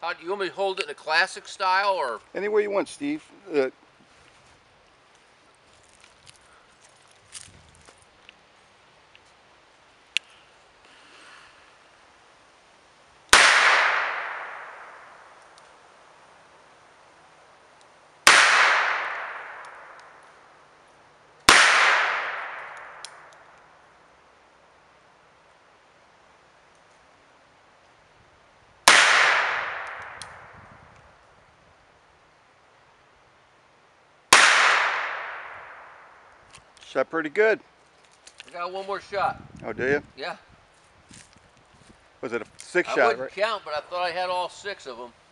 How do you want me to hold it in a classic style or? Any way you want, Steve. Shot pretty good. I got one more shot. Oh, do you? Yeah. Was it a 6 I shot, wouldn't right? count, but I thought I had all 6 of them.